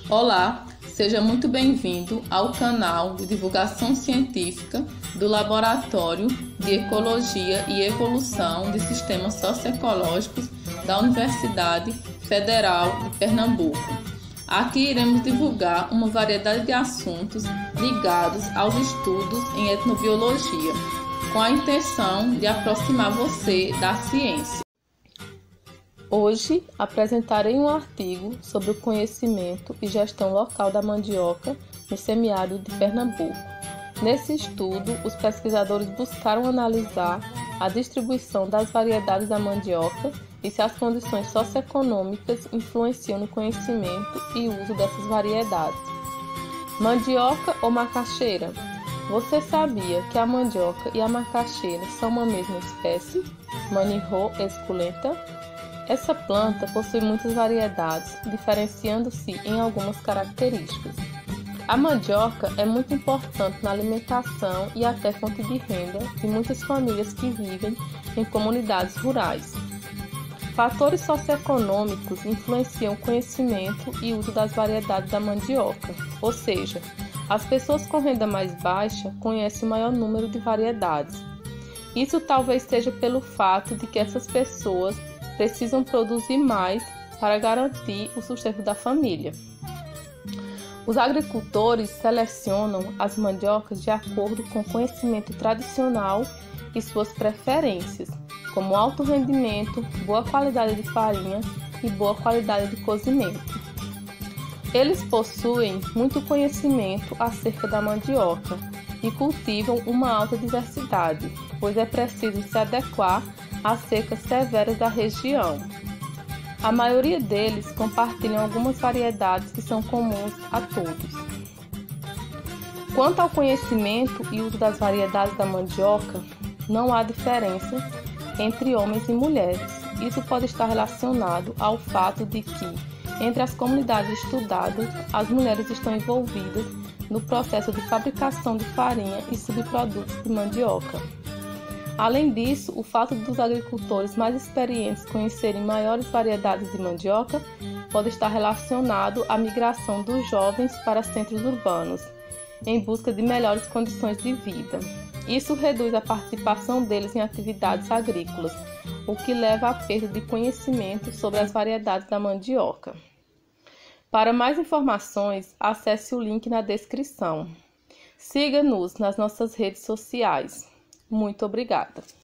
Olá, seja muito bem-vindo ao canal de divulgação científica do Laboratório de Ecologia e Evolução de Sistemas Socioecológicos da Universidade Federal de Pernambuco. Aqui iremos divulgar uma variedade de assuntos ligados aos estudos em etnobiologia, com a intenção de aproximar você da ciência. Hoje apresentarei um artigo sobre o conhecimento e gestão local da mandioca no semiárido de Pernambuco. Nesse estudo, os pesquisadores buscaram analisar a distribuição das variedades da mandioca e se as condições socioeconômicas influenciam no conhecimento e uso dessas variedades. Mandioca ou macaxeira? Você sabia que a mandioca e a macaxeira são uma mesma espécie, Manihô esculenta? Essa planta possui muitas variedades, diferenciando-se em algumas características. A mandioca é muito importante na alimentação e até fonte de renda de muitas famílias que vivem em comunidades rurais. Fatores socioeconômicos influenciam o conhecimento e uso das variedades da mandioca, ou seja, as pessoas com renda mais baixa conhecem o maior número de variedades. Isso talvez seja pelo fato de que essas pessoas precisam produzir mais para garantir o sustento da família. Os agricultores selecionam as mandiocas de acordo com o conhecimento tradicional e suas preferências, como alto rendimento, boa qualidade de farinha e boa qualidade de cozimento. Eles possuem muito conhecimento acerca da mandioca e cultivam uma alta diversidade, pois é preciso se adequar às secas severas da região. A maioria deles compartilham algumas variedades que são comuns a todos. Quanto ao conhecimento e uso das variedades da mandioca, não há diferença entre homens e mulheres. Isso pode estar relacionado ao fato de que, entre as comunidades estudadas, as mulheres estão envolvidas no processo de fabricação de farinha e subprodutos de mandioca. Além disso, o fato dos agricultores mais experientes conhecerem maiores variedades de mandioca pode estar relacionado à migração dos jovens para centros urbanos, em busca de melhores condições de vida. Isso reduz a participação deles em atividades agrícolas, o que leva à perda de conhecimento sobre as variedades da mandioca. Para mais informações, acesse o link na descrição. Siga-nos nas nossas redes sociais. Muito obrigada!